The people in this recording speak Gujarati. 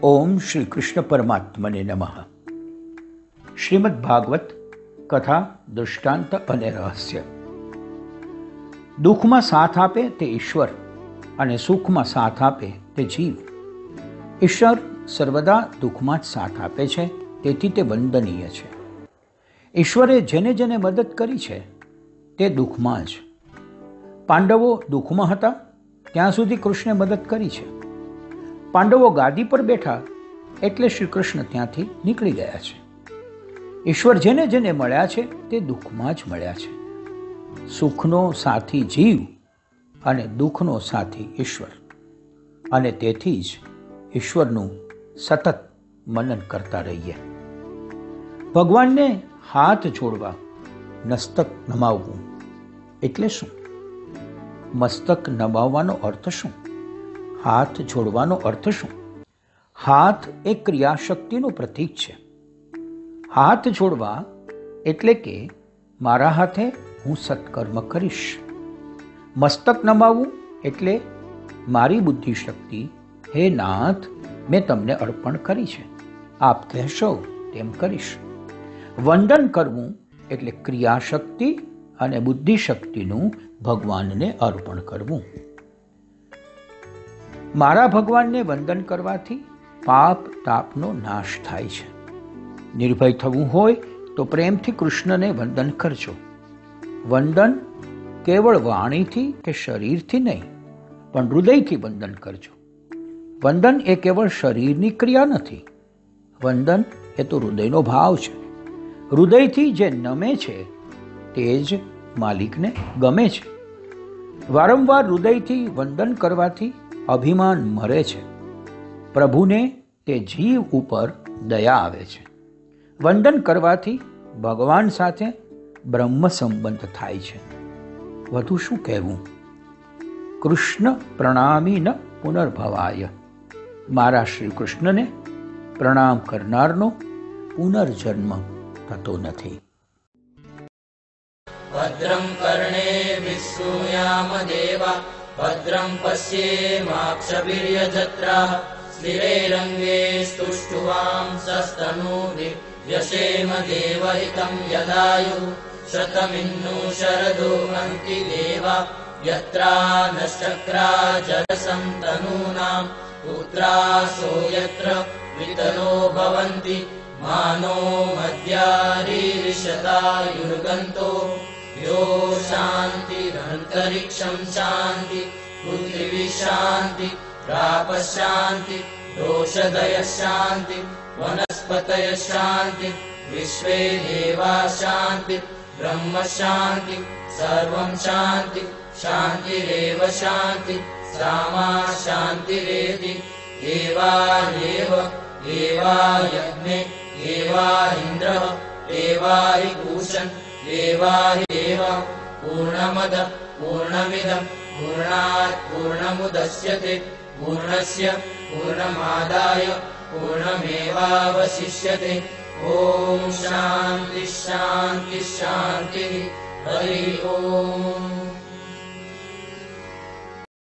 ओम श्री कृष्ण परमात्मने नमः। श्रीमद् भागवत कथा दृष्टांत અને રહસ્ય। દુઃખમાં સાથ આપે તે ઈશ્વર અને સુખમાં સાથ આપે તે જીવ। ઈશ્વર સર્વદા દુઃખમાં જ સાથ આપે છે, તેથી તે વંદનીય છે। ઈશ્વરે જેને જેને મદદ કરી છે તે દુઃખમાં જ। પાંડવો દુઃખમાં હતા ત્યાં સુધી કૃષ્ણે મદદ કરી છે। પાંડવો ગાદી પર બેઠા એટલે શ્રી કૃષ્ણ ત્યાંથી નીકળી ગયા છે। ઈશ્વર જેને જેને મળ્યા છે તે દુઃખમાં જ મળ્યા છે। સુખનો સાથી જીવ અને દુઃખનો સાથી ઈશ્વર, અને તેથી જ ઈશ્વરનું સતત મનન કરતા રહીએ। ભગવાનને હાથ જોડવા, મસ્તક નમાવવું એટલે શું? મસ્તક નમાવવાનો અર્થ શું? હાથ જોડવાનો અર્થ શું? હાથ એ ક્રિયાશક્તિનું પ્રતીક છે। હાથ જોડવા એટલે કે મારા હાથે હું સત્કર્મ કરીશ। મસ્તક નમાવવું એટલે મારી બુદ્ધિ શક્તિ હે નાથ મેં તમને અર્પણ કરી છે, આપ કહેશો તેમ કરીશ। વંદન કરવું એટલે ક્રિયાશક્તિ અને બુદ્ધિ શક્તિનું ભગવાનને અર્પણ કરવું। મારા ભગવાનને વંદન કરવાથી પાપ તાપનો નાશ થાય છે। નિર્ભય થવું હોય તો પ્રેમથી કૃષ્ણને વંદન કરજો। વંદન કેવળ વાણીથી કે શરીરથી નહીં, પણ હૃદયથી વંદન કરજો। વંદન એ કેવળ શરીરની ક્રિયા નથી, વંદન એ તો હૃદયનો ભાવ છે। હૃદયથી જે નમે છે તે જ માલિકને ગમે છે। વારંવાર હૃદયથી વંદન કરવાથી અભિમાન મરે છે। પ્રભુને તે જીવ ઉપર દયા આવે છે। વંદન કરવાથી ભગવાન સાથે બ્રહ્મ સંબંધ થાય છે। વધુ શું કહેવું? કૃષ્ણ પ્રણામી ન પુનર્ભવાય। મારા શ્રી કૃષ્ણને પ્રણામ કરનારનો પુનર્જન્મ થતો નથી। ભદ્રં કર્ણેભિઃ શૃણુયામ દેવા, ભદ્રં પશ્યેમાક્ષભિર્યજત્રાઃ, સ્થિરૈરંગે સ્તુષ્ટુવાંસસ્તનૂभिः વ્યશેમ દેવહિतं યદાયુઃ। શતમિન્નું શરદો હન્તિ દેવા, યત્રા નશ્ચક્રા જરસં તનૂનાં, પુત્રાસો યત્ર વિતનો ભવન્તિ, માનો મદ્યારીરિષતાયુર્ગન્તો, યો શાન્તિરંતરિક્ષં શાન્તિ, પૃથ્વી શાન્તિ, રાપ શાન્તિ, રોષધય શાન્તિ, વનસ્પતય શાન્તિ, વિશ્વે દેવા શાન્તિ, બ્રહ્મ શાન્તિ, સર્વં શાન્તિ, શાન્તિરેવ શાન્તિ, સામા શાન્તિરેતિ। એવાયેવ એવા યજ્ઞે એવા ઇન્દ્રઃ એવા હિ પૂષन् એવા હિ દેવા। પૂર્ણમદ પૂર્ણમિદં પૂર્ણાत् પૂર્ણમુદચ્યતે, પૂર્ણસ્ય પૂર્ણમાદાય પૂર્ણમેવાવશિષ્યતે। ઓમ શાંતિ શાંતિ શાંતિ। હરિ ઓમ।